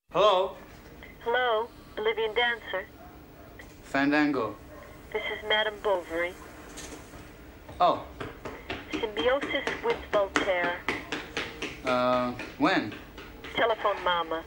Hello? Hello, Bolivian dancer. Fandango. This is Madame Bovary. Oh, Symbiosis with Voltaire. when? Telephone Mama.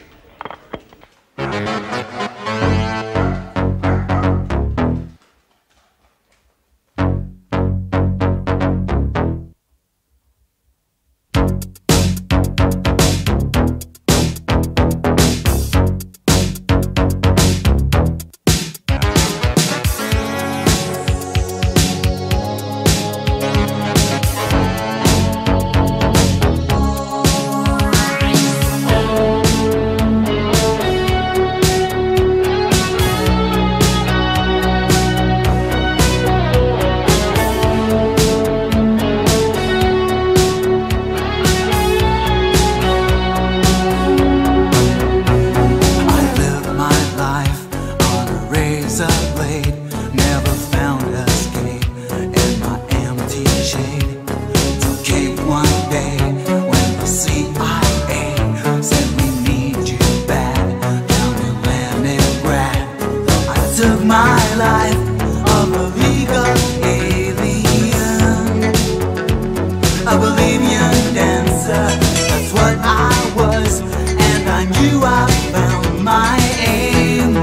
Never found escape in my empty shade. Till came one day when the CIA said we need you bad down in Leningrad. I took my life of a legal alien, a Bolivian dancer. That's what I was, and I knew I found my aim.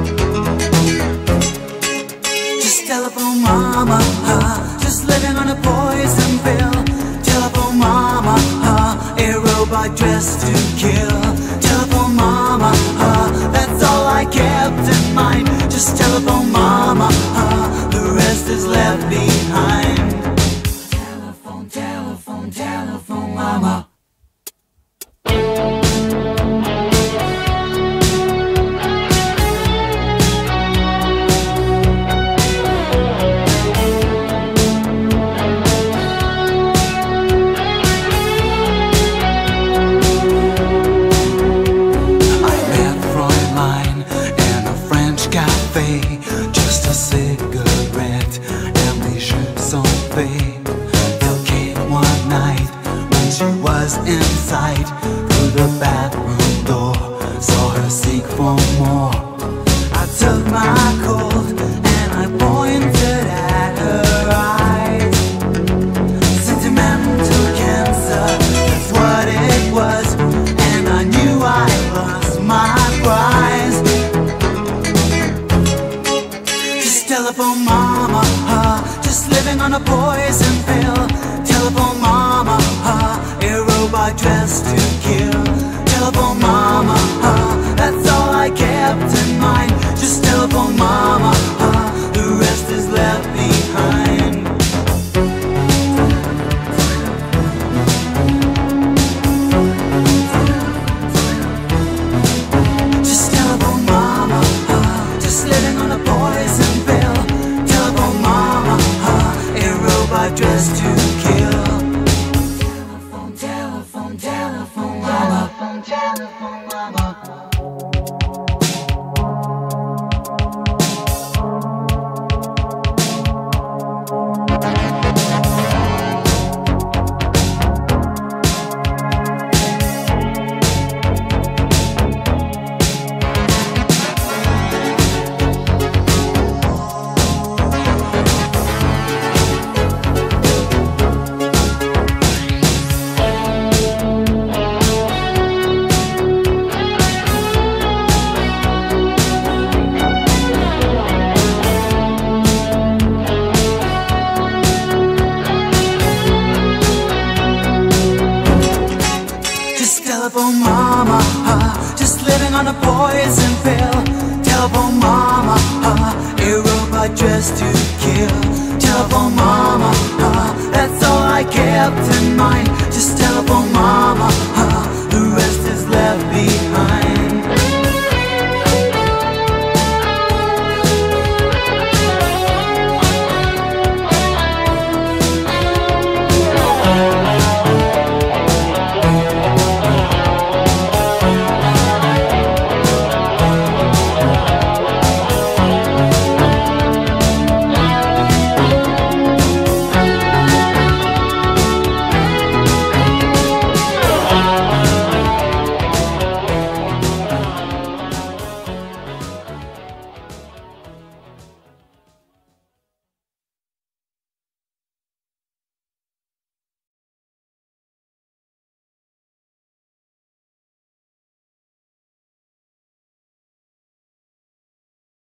Telephone mama, just living on a poison pill. Telephone mama, a robot dressed to kill. Telephone mama, that's all I kept in mind. Just telephone mama, the rest is left behind. Telephone, telephone, telephone mama. Just a cigarette and les jeux sont faits. Till came one night when she was in sight. Through the bathroom door, saw her seek for more. I took my coat and I pointed at her eyes. Sentimental cancer, that's what it was, and I knew I lost my prize. Telephone mama, just living on a poison pill. Telephone mama, a robot dressed to kill. Telephone mama, that's all I kept in mind. Just telephone mama, the rest is left behind. Just telephone mama, just living on a poison pill. Dressed to kill. Telephone, telephone, telephone mama. Telephone, telephone mama. Telephone mama, just living on a poison pill. Telephone mama, a robot dressed to kill. Telephone mama, that's all I kept in mind.